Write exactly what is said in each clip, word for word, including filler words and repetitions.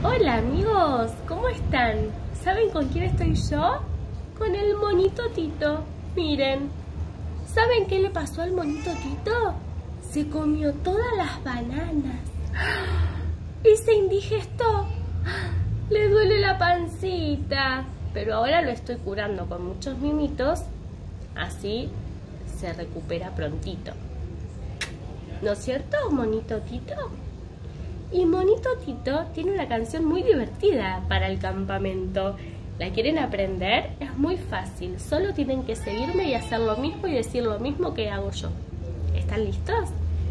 Hola amigos, ¿cómo están? ¿Saben con quién estoy yo? Con el monito Tito. Miren, ¿saben qué le pasó al monito Tito? Se comió todas las bananas y se indigestó. Le duele la pancita, pero ahora lo estoy curando con muchos mimitos, así se recupera prontito. ¿No es cierto, monito Tito? Y monito Tito tiene una canción muy divertida para el campamento. ¿La quieren aprender? Es muy fácil, solo tienen que seguirme y hacer lo mismo y decir lo mismo que hago yo. ¿Están listos?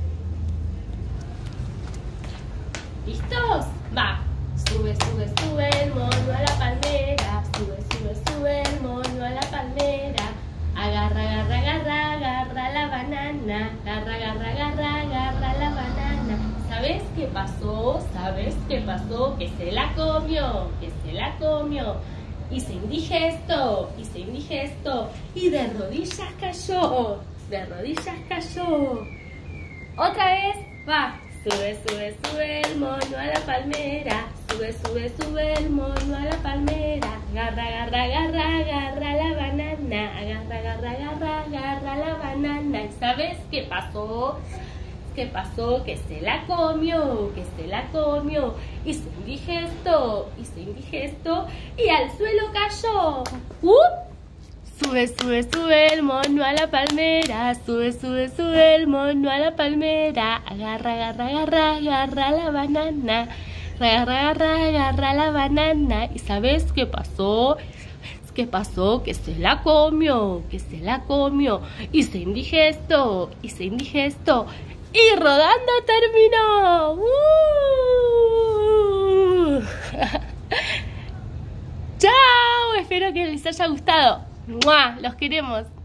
¿Listos? Va. Sube, sube, sube el mono a la palmera. Sube, sube, sube el mono a la palmera. Agarra, agarra, agarra, agarra la banana. Agarra, agarra, agarra, agarra la banana. ¿Sabes qué pasó? ¿Sabes qué pasó? Que se la comió, que se la comió. Y se indigestó, y se indigestó. Y de rodillas cayó, de rodillas cayó. Otra vez, va. Sube, sube, sube el mono a la palmera. Sube, sube, sube el mono a la palmera. Agarra, agarra, agarra, agarra la banana. Agarra, agarra, agarra, agarra la banana. ¿Y sabes qué pasó? ¿Qué pasó? Que se la comió, que se la comió. Y se indigestó, y se indigestó. Y al suelo cayó. ¡Uh! Sube, sube, sube el mono a la palmera. Sube, sube, sube el mono a la palmera. Agarra, agarra, agarra, agarra la banana. Agarra, agarra, agarra la banana. ¿Y sabes qué pasó? ¿Sabes qué pasó? Que se la comió, que se la comió. Y se indigestó, y se indigestó. Y rodando terminó. ¡Uh! ¡Chao! Espero que les haya gustado. ¡Mua! Los queremos.